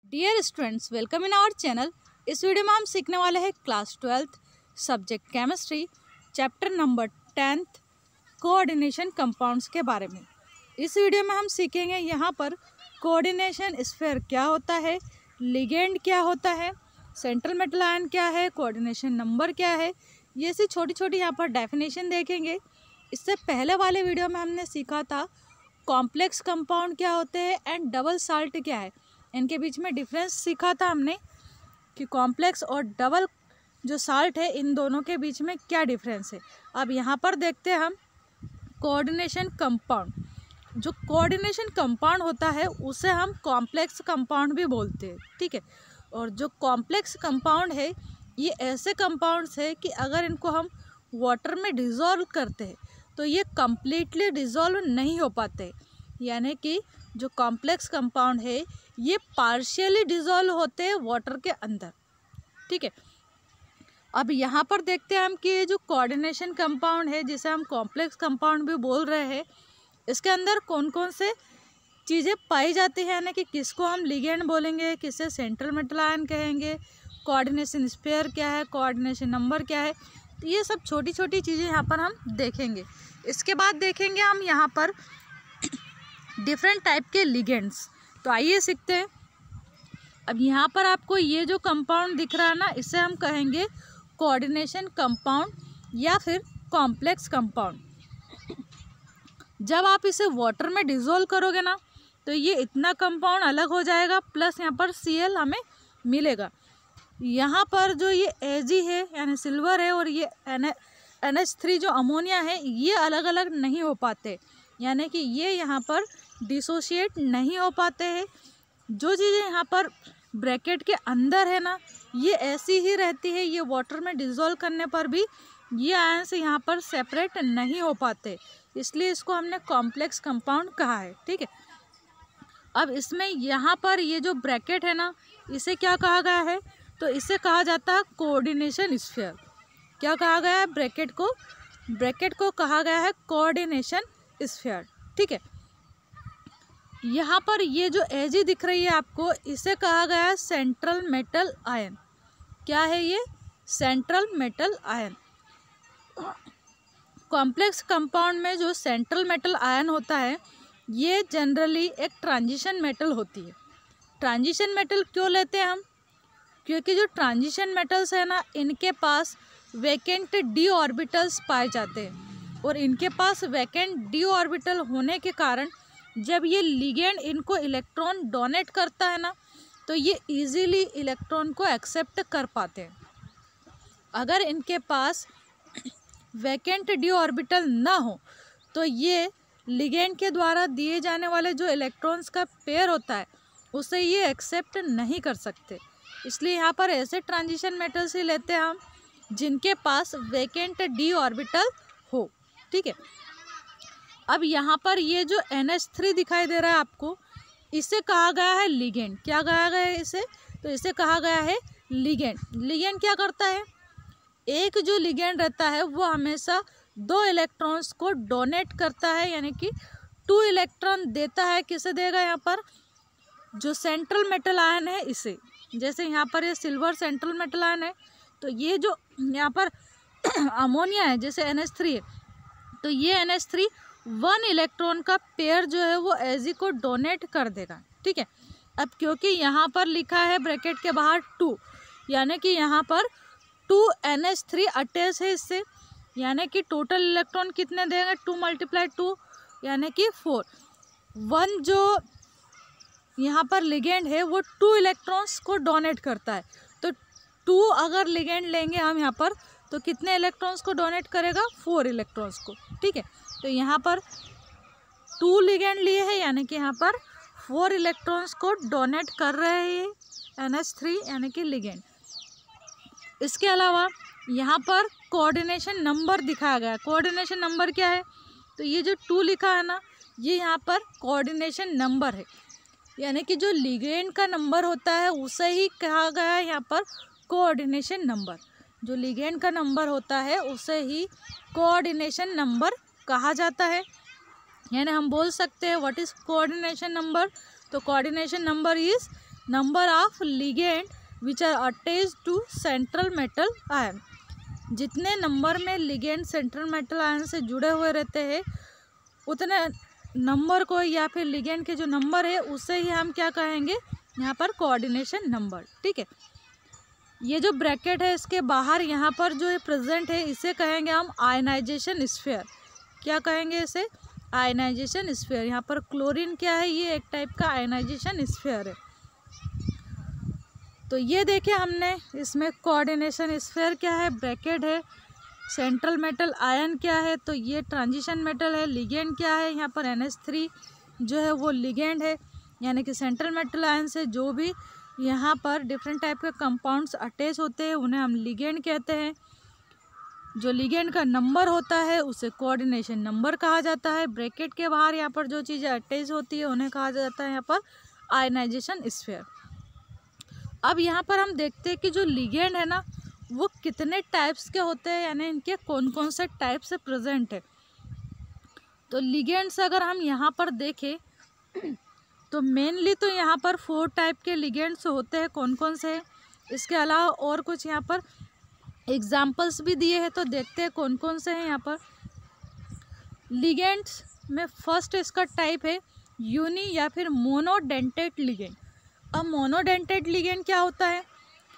Dear students, welcome in our channel. इस video में हम सीखने वाले हैं class 12th subject chemistry chapter number 10th coordination compounds के बारे में। इस वीडियो में हम सीखेंगे यहाँ पर कोऑर्डिनेशन स्फीयर क्या होता है, लिगेंड क्या होता है, सेंट्रल मेटल आयन क्या है, कोऑर्डिनेशन नंबर क्या है, ये सी छोटी छोटी यहाँ पर डेफिनेशन देखेंगे। इससे पहले वाले वीडियो में हमने सीखा था कॉम्प्लेक्स कंपाउंड क्या होते हैं एंड डबल साल्ट क्या है, इनके बीच में डिफरेंस सीखा था हमने कि कॉम्प्लेक्स और डबल जो साल्ट है इन दोनों के बीच में क्या डिफरेंस है। अब यहाँ पर देखते हैं हम कोऑर्डिनेशन कंपाउंड। जो कोऑर्डिनेशन कंपाउंड होता है उसे हम कॉम्प्लेक्स कंपाउंड भी बोलते हैं, ठीक है। और जो कॉम्प्लेक्स कंपाउंड है ये ऐसे कंपाउंड्स है कि अगर इनको हम वाटर में डिज़ोल्व करते हैं तो ये कम्प्लीटली डिज़ोल्व नहीं हो पाते, यानी कि जो कॉम्प्लेक्स कंपाउंड है ये पार्शियली डिज़ोल्व होते हैं वाटर के अंदर, ठीक है। अब यहाँ पर देखते हैं हम कि जो कोऑर्डिनेशन कंपाउंड है जिसे हम कॉम्प्लेक्स कंपाउंड भी बोल रहे हैं, इसके अंदर कौन कौन से चीज़ें पाई जाती हैं, यानी कि किसको हम लिगेंड बोलेंगे, किसे सेंट्रल मेटल आयन कहेंगे, कोऑर्डिनेशन स्फीयर क्या है, कोऑर्डिनेशन नंबर क्या है, तो ये सब छोटी छोटी चीज़ें यहाँ पर हम देखेंगे। इसके बाद देखेंगे हम यहाँ पर डिफरेंट टाइप के लिगेंड्स। तो आइए सीखते हैं। अब यहाँ पर आपको ये जो कंपाउंड दिख रहा है ना, इसे हम कहेंगे कोऑर्डिनेशन कंपाउंड या फिर कॉम्प्लेक्स कंपाउंड। जब आप इसे वाटर में डिज़ोल्व करोगे ना तो ये इतना कंपाउंड अलग हो जाएगा, प्लस यहाँ पर Cl हमें मिलेगा। यहाँ पर जो ये Ag है यानी सिल्वर है और ये NH3 जो अमोनिया है ये अलग अलग नहीं हो पाते, यानी कि ये यहाँ पर डिसोशिएट नहीं हो पाते हैं। जो चीज़ें यहाँ पर ब्रैकेट के अंदर है ना ये ऐसी ही रहती है, ये वाटर में डिज़ोल्व करने पर भी ये आयन से यहाँ पर सेपरेट नहीं हो पाते, इसलिए इसको हमने कॉम्प्लेक्स कंपाउंड कहा है, ठीक है। अब इसमें यहाँ पर ये जो ब्रैकेट है ना इसे क्या कहा गया है, तो इसे कहा जाता है कोऑर्डिनेशन स्फीयर। क्या कहा गया है ब्रैकेट को कहा गया है कोऑर्डिनेशन स्फीयर, ठीक है। यहाँ पर ये जो Ag दिख रही है आपको इसे कहा गया है सेंट्रल मेटल आयन। क्या है ये? Central metal ion. Complex compound में जो सेंट्रल मेटल आयन होता है ये जनरली एक ट्रांजिशन मेटल होती है। ट्रांजिशन मेटल क्यों लेते हैं हम? क्योंकि जो ट्रांजिशन मेटल्स है ना इनके पास वैकेंट डी ऑर्बिटल्स पाए जाते हैं, और इनके पास वैकेंट डी ऑर्बिटल होने के कारण जब ये लिगेंड इनको इलेक्ट्रॉन डोनेट करता है ना तो ये इजीली इलेक्ट्रॉन को एक्सेप्ट कर पाते हैं। अगर इनके पास वैकेंट डी ऑर्बिटल ना हो तो ये लिगेंड के द्वारा दिए जाने वाले जो इलेक्ट्रॉन्स का पेयर होता है उसे ये एक्सेप्ट नहीं कर सकते, इसलिए यहाँ पर ऐसे ट्रांजिशन मेटल्स ही लेते हैं हम जिनके पास वैकेंट डी ऑर्बिटल हो, ठीक है। अब यहाँ पर ये जो NH3 दिखाई दे रहा है आपको इसे कहा गया है लिगेंड। क्या कहा गया है इसे? तो इसे कहा गया है लिगेंड। लिगेंड क्या करता है? एक जो लिगेंड रहता है वो हमेशा 2 इलेक्ट्रॉन्स को डोनेट करता है, यानी कि 2 इलेक्ट्रॉन देता है। किसे देगा? यहाँ पर जो सेंट्रल मेटल आयन है इसे। जैसे यहाँ पर ये सिल्वर सेंट्रल मेटल आयन है तो ये जो यहाँ पर अमोनिया है जैसे NH3 है तो ये NH3 1 इलेक्ट्रॉन का पेयर जो है वो Ag को डोनेट कर देगा, ठीक है। अब क्योंकि यहाँ पर लिखा है ब्रैकेट के बाहर 2, यानी कि यहाँ पर 2 NH3 अटैच है इससे, यानी कि टोटल इलेक्ट्रॉन कितने देंगे? 2 × 2 यानी कि 4। 1 जो यहाँ पर लिगेंड है वो 2 इलेक्ट्रॉन्स को डोनेट करता है, तो 2 अगर लिगेंड लेंगे हम यहाँ पर तो कितने इलेक्ट्रॉन्स को डोनेट करेगा? 4 इलेक्ट्रॉन्स को, ठीक है। तो यहाँ पर 2 लिगेंड लिए हैं यानी कि यहाँ पर 4 इलेक्ट्रॉन्स को डोनेट कर रहे हैं NH3 यानी कि लिगेंड। इसके अलावा यहाँ पर कोऑर्डिनेशन नंबर दिखाया गया है। कोऑर्डिनेशन नंबर क्या है? तो ये जो 2 लिखा है ना ये यहाँ पर कोऑर्डिनेशन नंबर है, यानी कि जो लिगेंड का नंबर होता है उसे ही कहा गया है यहाँ पर कोऑर्डिनेशन नंबर। जो लिगेंड का नंबर होता है उसे ही कोऑर्डिनेशन नंबर कहा जाता है, यानी हम बोल सकते हैं व्हाट इज़ कोऑर्डिनेशन नंबर? तो coordination number is number of ligand which are attached to central metal ion. जितने नंबर में लिगेंड सेंट्रल मेटल आयन से जुड़े हुए रहते हैं उतने नंबर को या फिर लिगेंड के जो नंबर है उसे ही हम क्या कहेंगे यहाँ पर कोऑर्डिनेशन नंबर। ठीक है, ये जो ब्रैकेट है इसके बाहर यहाँ पर जो प्रेजेंट है इसे कहेंगे हम आयनाइजेशन स्फीयर। क्या कहेंगे इसे? Ionisation sphere. यहाँ पर क्लोरीन क्या है? ये एक टाइप का आयनाइजेशन स्फीयर है। तो ये देखिए हमने इसमें कोऑर्डिनेशन स्फीयर क्या है, ब्रैकेट है, सेंट्रल मेटल आयन क्या है, तो ये ट्रांजिशन मेटल है, लिगेंड क्या है, यहाँ पर NH3 जो है वो लिगेंड है, यानी कि सेंट्रल मेटल आयन से जो भी यहाँ पर डिफरेंट टाइप के कंपाउंड्स अटैच होते हैं उन्हें हम लिगेंड कहते हैं। जो लिगेंड का नंबर होता है उसे कोऑर्डिनेशन नंबर कहा जाता है। ब्रैकेट के बाहर यहाँ पर जो चीज़ें अटैच होती है उन्हें कहा जाता है यहाँ पर आयनाइजेशन स्फीयर। अब यहाँ पर हम देखते हैं कि जो लिगेंड है ना वो कितने टाइप्स के होते हैं, यानी इनके कौन कौन से टाइप से प्रेजेंट है। तो लिगेंड्स अगर हम यहाँ पर देखें तो मेनली तो यहाँ पर 4 टाइप के लिगेंड्स होते हैं। कौन कौन से हैं? इसके अलावा और कुछ यहाँ पर एग्जाम्पल्स भी दिए हैं, तो देखते हैं कौन कौन से हैं यहाँ पर। लिगेंड्स में फर्स्ट इसका टाइप है यूनी या फिर मोनोडेंटेट लिगेंड। अब मोनोडेंटेट लिगेंड क्या होता है?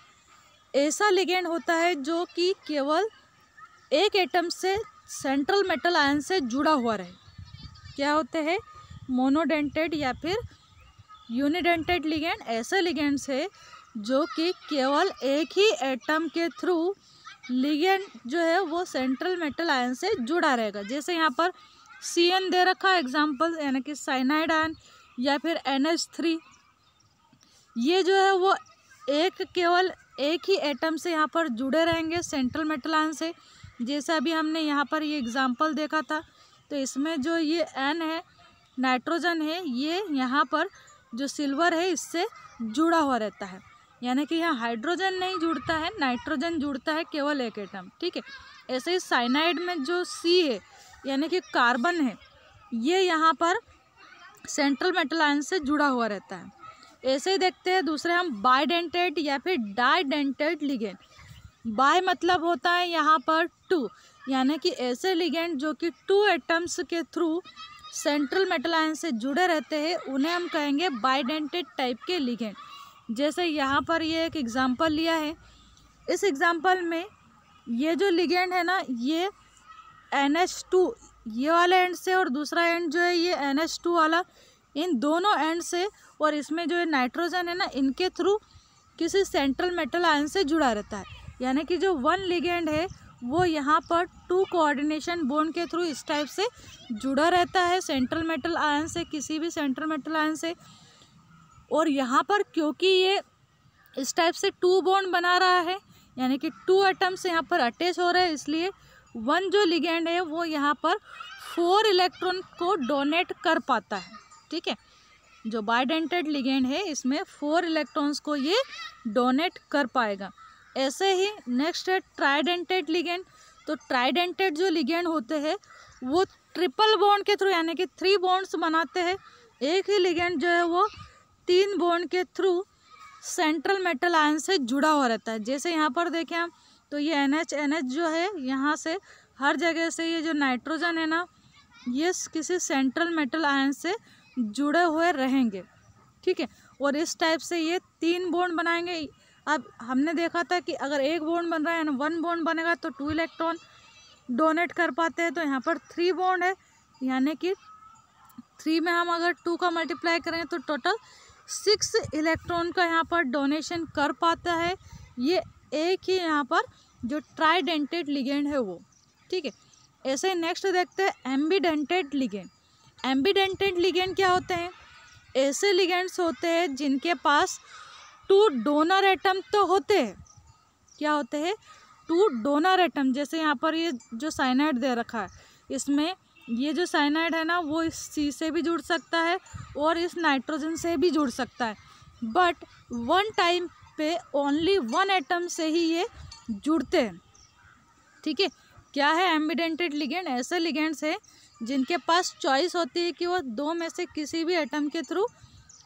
ऐसा लिगेंड होता है जो कि केवल एक एटम से सेंट्रल मेटल आयन से जुड़ा हुआ रहे। क्या होते हैं? मोनोडेंटेट या फिर यूनिडेंटेट लिगेंड ऐसे लिगेंड्स है जो कि केवल एक ही एटम के थ्रू लिगेंड जो है वो सेंट्रल मेटल आयन से जुड़ा रहेगा। जैसे यहाँ पर CN दे रखा है एग्जाम्पल, यानी कि साइनाइड आयन या फिर NH3, ये जो है वो केवल एक ही एटम से यहाँ पर जुड़े रहेंगे सेंट्रल मेटल आयन से। जैसे अभी हमने यहाँ पर ये एग्जाम्पल देखा था, तो इसमें जो ये N है नाइट्रोजन है, ये यहाँ पर जो सिल्वर है इससे जुड़ा हुआ रहता है, यानी कि यहाँ हाइड्रोजन नहीं जुड़ता है, नाइट्रोजन जुड़ता है केवल एक एटम। ठीक है, ऐसे ही साइनाइड में जो C है यानी कि कार्बन है, ये यहाँ पर सेंट्रल मेटल आयन से जुड़ा हुआ रहता है। ऐसे ही देखते हैं दूसरे हम बाइडेंटेट या फिर डाइडेंटेट लिगेंड। बाय मतलब होता है यहाँ पर 2, यानी कि ऐसे लिगेंड जो कि 2 एटम्स के थ्रू सेंट्रल मेटल आयन से जुड़े रहते हैं उन्हें हम कहेंगे बाइडेंटेट टाइप के लिगेंड। जैसे यहाँ पर ये एक एग्जांपल लिया है, इस एग्जांपल में ये जो लिगेंड है ना ये NH2 ये वाला एंड से और दूसरा एंड जो है ये NH2 वाला, इन दोनों एंड से और इसमें जो नाइट्रोजन है ना इनके थ्रू किसी सेंट्रल मेटल आयन से जुड़ा रहता है। यानी कि जो 1 लिगेंड है वो यहाँ पर 2 कोऑर्डिनेशन बॉन्ड के थ्रू इस टाइप से जुड़ा रहता है सेंट्रल मेटल आयन से, किसी भी सेंट्रल मेटल आयन से। और यहाँ पर क्योंकि ये इस टाइप से 2 बॉन्ड बना रहा है, यानी कि 2 एटम्स यहाँ पर अटैच हो रहे हैं, इसलिए 1 जो लिगेंड है वो यहाँ पर 4 इलेक्ट्रॉन को डोनेट कर पाता है। ठीक है, जो बाइडेंटेड लिगेंड है इसमें 4 इलेक्ट्रॉन्स को ये डोनेट कर पाएगा। ऐसे ही नेक्स्ट है ट्राइडेंटेड लिगेंड। तो ट्राइडेंटेड जो लिगेंड होते हैं वो ट्रिपल बॉन्ड के थ्रू, यानी कि 3 बॉन्ड्स बनाते हैं। एक ही लिगेंड जो है वो 3 बॉन्ड के थ्रू सेंट्रल मेटल आयन से जुड़ा हुआ रहता है। जैसे यहाँ पर देखें हम, तो ये NH जो है यहाँ से हर जगह से ये जो नाइट्रोजन है ना ये किसी सेंट्रल मेटल आयन से जुड़े हुए रहेंगे। ठीक है, और इस टाइप से ये 3 बॉन्ड बनाएंगे। अब हमने देखा था कि अगर एक बॉन्ड बन रहा है ना 1 बॉन्ड बनेगा तो 2 इलेक्ट्रॉन डोनेट कर पाते हैं। तो यहाँ पर 3 बॉन्ड है, यानी कि 3 में हम अगर 2 का मल्टीप्लाई करें तो टोटल 6 इलेक्ट्रॉन का यहाँ पर डोनेशन कर पाता है ये एक ही यहाँ पर जो ट्राइडेंटेड लिगेंड है वो। ठीक है, ऐसे नेक्स्ट देखते हैं एम्बीडेंटेड लिगेंड। एम्बीडेंटेड लिगेंड क्या होते हैं? ऐसे लिगेंड्स होते हैं जिनके पास 2 डोनर एटम तो होते हैं। क्या होते हैं? 2 डोनर एटम। जैसे यहाँ पर ये जो साइनाइड दे रखा है, इसमें ये जो साइनाइड है ना वो इस C से भी जुड़ सकता है और इस नाइट्रोजन से भी जुड़ सकता है, बट 1 टाइम पे ओनली 1 एटम से ही ये जुड़ते हैं। ठीक है, क्या है एम्बीडेंटेड लिगेंड? ऐसे लिगेंड्स है जिनके पास चॉइस होती है कि वो 2 में से किसी भी एटम के थ्रू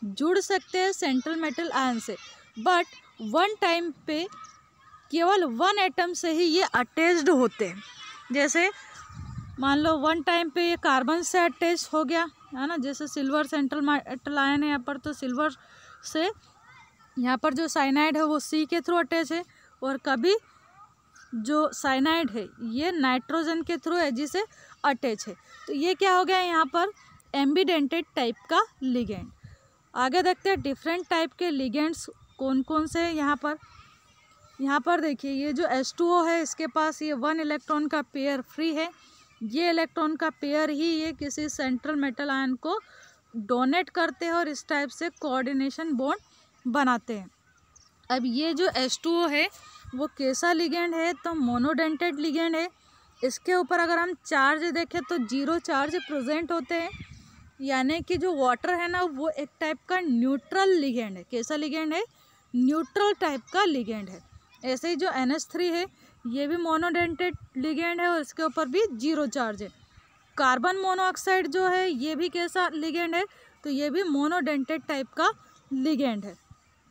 जुड़ सकते हैं सेंट्रल मेटल आयन से, बट वन टाइम पे केवल वन एटम से ही ये अटैच्ड होते हैं। जैसे मान लो वन टाइम पे ये कार्बन से अटैच हो गया है ना, जैसे सिल्वर सेंट्रल मेटल आयन है यहाँ पर, तो सिल्वर से यहाँ पर जो साइनाइड है वो सी के थ्रू अटैच है, और कभी जो साइनाइड है ये नाइट्रोजन के थ्रू एजी से अटैच है। तो ये क्या हो गया यहाँ पर एम्बिडेंटेड टाइप का लिगेंड। आगे देखते हैं डिफरेंट टाइप के लिगेंड्स कौन कौन से हैं यहाँ पर देखिए ये जो H2O है इसके पास ये 1 इलेक्ट्रॉन का पेयर फ्री है। ये इलेक्ट्रॉन का पेयर ही ये किसी सेंट्रल मेटल आयन को डोनेट करते हैं और इस टाइप से कोऑर्डिनेशन बॉन्ड बनाते हैं। अब ये जो H2O है वो कैसा लिगेंड है, तो मोनोडेंटेड लिगेंड है। इसके ऊपर अगर हम चार्ज देखें तो 0 चार्ज प्रेजेंट होते हैं, यानी कि जो वाटर है ना वो एक टाइप का न्यूट्रल लिगेंड है। कैसा लिगेंड है, न्यूट्रल टाइप का लिगेंड है। ऐसे ही जो NH3 है ये भी मोनोडेंटेड लिगेंड है और इसके ऊपर भी 0 चार्ज है। कार्बन मोनोऑक्साइड जो है ये भी कैसा लिगेंड है, तो ये भी मोनोडेंटेड टाइप का लिगेंड है।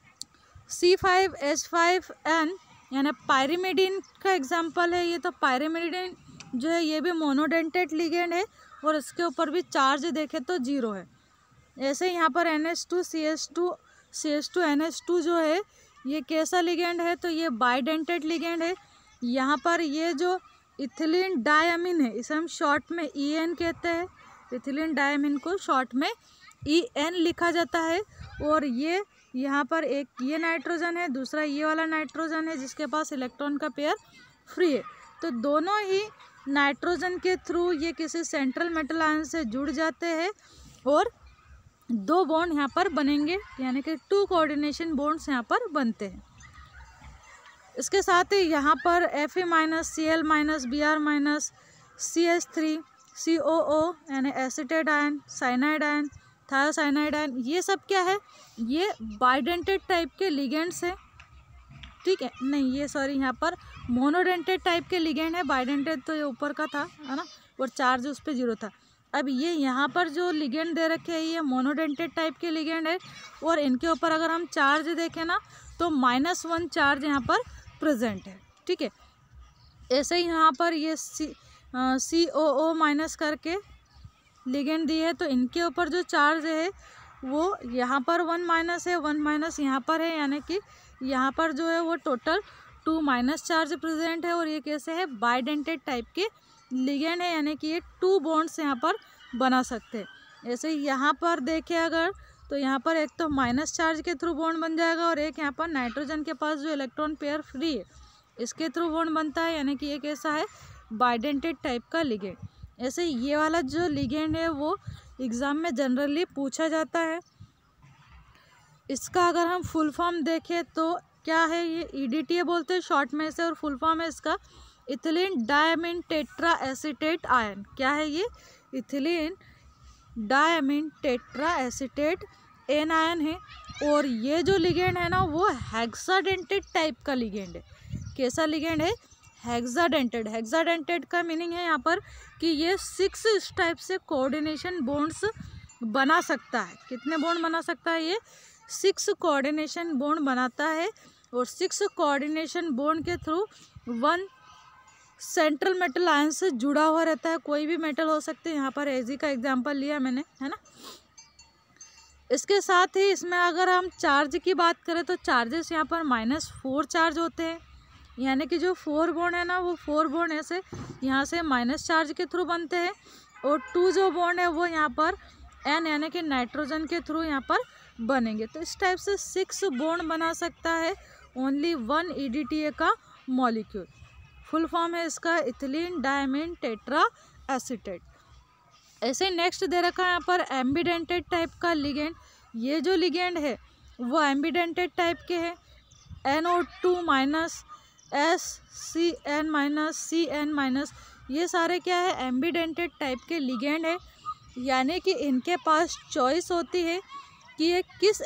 C5H5N यानी पायरिमिडीन का एग्जाम्पल है ये, तो पायरिमिडीन जो है ये भी मोनोडेंटेड लिगेंड है और इसके ऊपर भी चार्ज देखें तो 0 है। ऐसे यहाँ पर NH2 CH2 NH2 जो है ये कैसा लिगेंड है, तो ये बाइडेंटेड लिगेंड है। यहाँ पर ये जो इथिलीन डायमीन है इसे हम शॉर्ट में EN कहते हैं। इथिलीन डायमीन को शॉर्ट में EN लिखा जाता है। और ये यहाँ पर एक ये नाइट्रोजन है, दूसरा ये वाला नाइट्रोजन है जिसके पास इलेक्ट्रॉन का पेयर फ्री है। तो दोनों ही नाइट्रोजन के थ्रू ये किसी सेंट्रल मेटल आयन से जुड़ जाते हैं और 2 बॉन्ड यहाँ पर बनेंगे, यानी कि 2 कोऑर्डिनेशन बॉन्ड्स यहाँ पर बनते हैं। इसके साथ ही यहाँ पर Fe- Cl- Br- CH3 COO यानी acetate ion, cyanide ion, thiocyanide ion, ये सब क्या है, ये बाइडेंटेड टाइप के लिगेंड्स हैं। ठीक है, नहीं ये सॉरी यहाँ पर मोनोडेंटेड टाइप के लिगेंड है। बाइडेंटेड तो ये ऊपर का था है ना, और चार्ज उस पर 0 था। अब ये यहाँ पर जो लिगेंड दे रखे हैं ये मोनोडेंटेड टाइप के लिगेंड है और इनके ऊपर अगर हम चार्ज देखें ना तो -1 चार्ज यहाँ पर प्रेजेंट है। ठीक है, ऐसे ही यहाँ पर ये COO माइनस करके लिगेंड दी है, तो इनके ऊपर जो चार्ज है वो यहाँ पर 1- है, 1- यहाँ पर है, यानी कि यहाँ पर जो है वो टोटल 2- चार्ज प्रेजेंट है। और ये कैसे है, बाइडेंटेड टाइप के लिगेंड है, यानी कि ये 2 बॉन्ड्स यहाँ पर बना सकते हैं। ऐसे यहाँ पर देखें अगर तो यहाँ पर एक तो माइनस चार्ज के थ्रू बॉन्ड बन जाएगा और एक यहाँ पर नाइट्रोजन के पास जो इलेक्ट्रॉन पेयर फ्री है इसके थ्रू बॉन्ड बनता है, यानी कि ये कैसा है, बाइडेंटेड टाइप का लिगेंड। ऐसे ये वाला जो लिगेंड है वो एग्ज़ाम में जनरली पूछा जाता है। इसका अगर हम फुल फॉर्म देखें तो क्या है, ये EDTA बोलते हैं शॉर्ट में से, और फुल फॉर्म है इसका ethylene diamine tetra acetate ion. क्या है ये, ethylene diamine tetra acetate anion है। और ये जो लिगेंड है ना वो हेक्साडेंटेड टाइप का लिगेंड है। कैसा लिगेंड है, हेक्साडेंटेड। हेक्साडेंटेड का मीनिंग है यहाँ पर कि ये 6 इस टाइप से कोऑर्डिनेशन बॉन्ड्स बना सकता है। कितने बॉन्ड बना सकता है, ये 6 कोऑर्डिनेशन बॉन्ड बनाता है। और 6 कोऑर्डिनेशन बॉन्ड के थ्रू 1 सेंट्रल मेटल आयन से जुड़ा हुआ रहता है। कोई भी मेटल हो सकते हैं, यहाँ पर Ag का एग्जांपल लिया मैंने, है ना। इसके साथ ही इसमें अगर हम चार्ज की बात करें तो चार्जेस यहाँ पर -4 चार्ज होते हैं, यानी कि जो 4 बॉन्ड है ना वो 4 बॉन्ड ऐसे यहाँ से माइनस चार्ज के थ्रू बनते हैं। और 2 जो बॉन्ड है वो यहाँ पर N यानी कि नाइट्रोजन के थ्रू यहाँ पर बनेंगे। तो इस टाइप से 6 बॉन्ड बना सकता है ओनली 1 EDTA का मॉलिक्यूल। फुल फॉर्म है इसका इथिलीन डायमीन टेट्रा एसीटेट। ऐसे नेक्स्ट दे रखा है यहाँ पर एम्बिडेंटेड टाइप का लिगेंड। ये जो लिगेंड है वो एम्बिडेंटेड टाइप के हैं। NO2- SCN- CN-, ये सारे क्या है, एम्बिडेंटेड टाइप के लिगेंड है, यानी कि इनके पास चॉइस होती है कि ये किस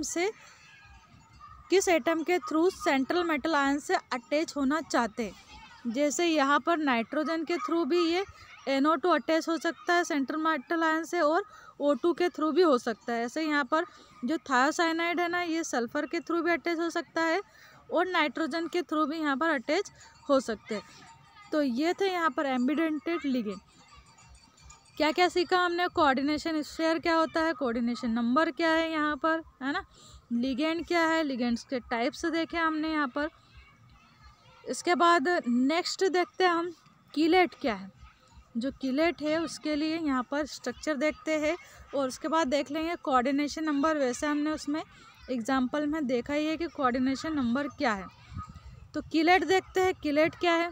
एटम के थ्रू सेंट्रल मेटल आयन से अटैच होना चाहते हैं। जैसे यहाँ पर नाइट्रोजन के थ्रू भी ये NO2 अटैच हो सकता है सेंट्रल मेटल आयन से, और O2 के थ्रू भी हो सकता है। ऐसे यहाँ पर जो थायोसाइनाइड है ना, ये सल्फर के थ्रू भी अटैच हो सकता है और नाइट्रोजन के थ्रू भी यहाँ पर अटैच हो सकते हैं। तो ये थे यहाँ पर एम्बिडेंटेड लिगेंड। क्या क्या सीखा हमने? कोऑर्डिनेशन स्फीयर क्या होता है, कोऑर्डिनेशन नंबर क्या है यहाँ पर, है ना, लिगेंड क्या है, लिगेंड्स के टाइप्स देखे हमने यहाँ पर। इसके बाद नेक्स्ट देखते हैं हम कीलेट क्या है। जो कीलेट है उसके लिए यहाँ पर स्ट्रक्चर देखते हैं और उसके बाद देख लेंगे कोऑर्डिनेशन नंबर। वैसे हमने उसमें एग्जाम्पल में देखा ही है कि कोऑर्डिनेशन नंबर क्या है। तो कीलेट देखते हैं, कीलेट क्या है।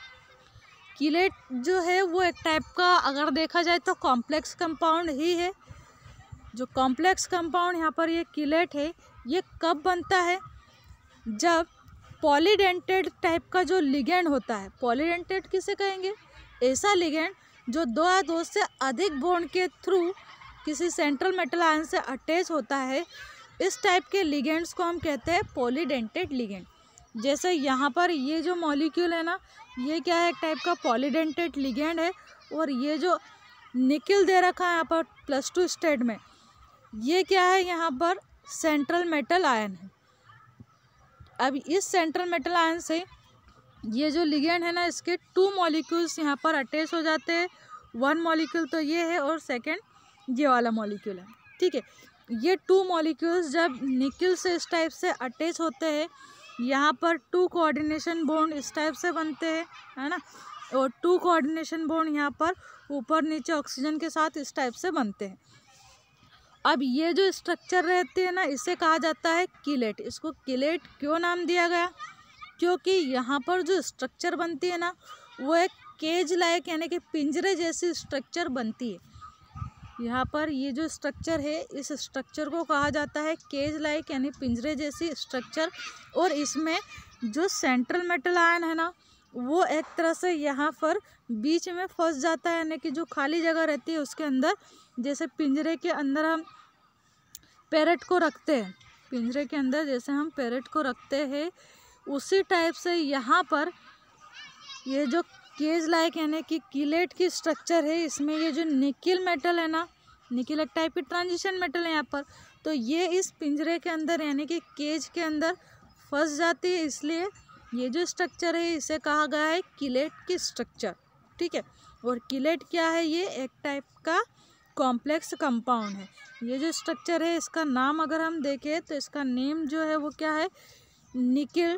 कीलेट जो है वो एक टाइप का अगर देखा जाए तो कॉम्प्लेक्स कंपाउंड ही है। जो कॉम्प्लेक्स कंपाउंड यहाँ पर ये कीलेट है, ये कब बनता है? जब पॉलीडेंटेड टाइप का जो लिगेंड होता है, पॉलीडेंटेड किसे कहेंगे? ऐसा लिगेंड जो दो या दो से अधिक बॉन्ड के थ्रू किसी सेंट्रल मेटल आयन से अटैच होता है, इस टाइप के लिगेंड्स को हम कहते हैं पॉलीडेंटेड लिगेंड। जैसे यहाँ पर ये जो मॉलिक्यूल है ना, ये क्या है? एक टाइप का पॉलीडेंटेड लिगेंड है। और ये जो निकिल दे रखा है यहाँ पर +2 स्टेट में, ये क्या है? यहाँ पर सेंट्रल मेटल आयन है। अब इस सेंट्रल मेटल आयन से ये जो लिगेंड है ना, इसके 2 मॉलिक्यूल्स यहाँ पर अटैच हो जाते हैं। 1 मॉलिक्यूल तो ये है और सेकंड ये वाला मॉलिक्यूल है, ठीक है। ये 2 मॉलिक्यूल्स जब निकिल से इस टाइप से अटैच होते हैं, यहाँ पर 2 कोऑर्डिनेशन बॉन्ड इस टाइप से बनते हैं, है ना, और 2 कोऑर्डिनेशन बॉन्ड यहाँ पर ऊपर नीचे ऑक्सीजन के साथ इस टाइप से बनते हैं। अब ये जो स्ट्रक्चर रहती है ना, इसे कहा जाता है कीलेट। इसको कीलेट क्यों नाम दिया गया? क्योंकि यहाँ पर जो स्ट्रक्चर बनती है ना, वो एक केज लाइक यानी कि पिंजरे जैसी स्ट्रक्चर बनती है। यहाँ पर ये जो स्ट्रक्चर है, इस स्ट्रक्चर को कहा जाता है केज लाइक यानी पिंजरे जैसी स्ट्रक्चर। और इसमें जो सेंट्रल मेटल आयन है ना, वो एक तरह से यहाँ पर बीच में फंस जाता है, यानी कि जो खाली जगह रहती है उसके अंदर। जैसे पिंजरे के अंदर हम पैरेट को रखते हैं, पिंजरे के अंदर जैसे हम पैरेट को रखते हैं, उसी टाइप से यहाँ पर ये जो केज लाइक यानी कि कीलेट की स्ट्रक्चर है, इसमें ये जो निकिल मेटल है ना, निकिल एक टाइप की ट्रांजिशन मेटल है यहाँ पर, तो ये इस पिंजरे के अंदर यानी कि केज के अंदर फंस जाती है। इसलिए ये जो स्ट्रक्चर है इसे कहा गया है कीलेट की स्ट्रक्चर, ठीक है। और कीलेट क्या है? ये एक टाइप का कॉम्प्लेक्स कंपाउंड है। ये जो स्ट्रक्चर है, इसका नाम अगर हम देखें तो इसका नेम जो है वो क्या है? Nickel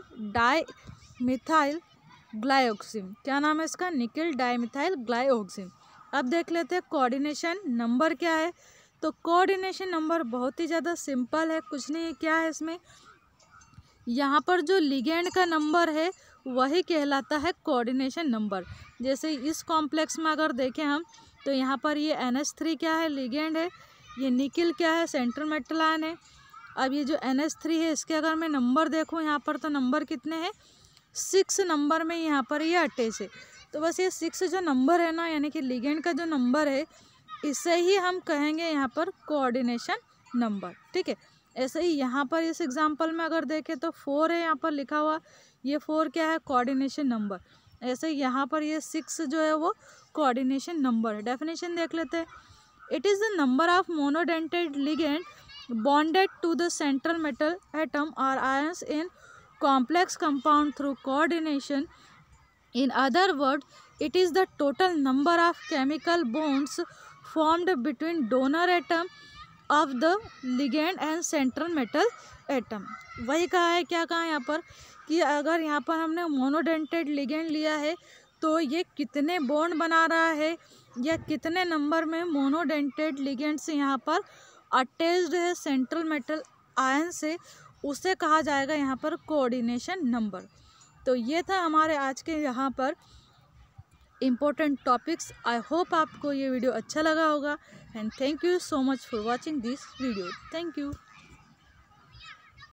dimethyl glyoxime. क्या नाम है इसका? Nickel dimethyl glyoxime. अब देख लेते हैं कोऑर्डिनेशन नंबर क्या है। तो कोऑर्डिनेशन नंबर बहुत ही ज़्यादा सिंपल है, कुछ नहीं है। क्या है इसमें? यहाँ पर जो लिगेंड का नंबर है वही कहलाता है कोऑर्डिनेशन नंबर। जैसे इस कॉम्प्लेक्स में अगर देखें हम, तो यहाँ पर ये NH3 क्या है? लिगेंड है। ये निकिल क्या है? सेंट्रल मेटल आयन है। अब ये जो NH3 है, इसके अगर मैं नंबर देखूँ यहाँ पर, तो नंबर कितने हैं? 6 नंबर में यहाँ पर ये अटैच है। तो बस ये 6 जो नंबर है ना, यानी कि लिगेंड का जो नंबर है, इसे ही हम कहेंगे यहाँ पर कोऑर्डिनेशन नंबर, ठीक है। ऐसे ही यहाँ पर इस एग्जांपल में अगर देखें तो 4 है यहाँ पर लिखा हुआ, ये 4 क्या है? Coordination number. ऐसे ही यहाँ पर ये 6 जो है वो कोऑर्डिनेशन नंबर है। डेफिनेशन देख लेते हैं। It is the number of monodentate ligand bonded to the central metal atom or ions in complex compound through coordination. In other words, it is the total number of chemical bonds formed between donor atom of the ligand and central metal atom. वही कहा है, क्या कहा है यहाँ पर कि अगर यहाँ पर हमने मोनोडेंटेड लिगेंड लिया है तो ये कितने बॉन्ड बना रहा है या कितने नंबर में मोनोडेंटेड लिगेंड से यहाँ पर अटैच्ड है सेंट्रल मेटल आयन से, उसे कहा जाएगा यहाँ पर कोऑर्डिनेशन नंबर। तो ये था हमारे आज के यहाँ पर इम्पोर्टेंट टॉपिक्स। आई होप आपको ये वीडियो अच्छा लगा होगा and thank you so much for watching this video. Thank you.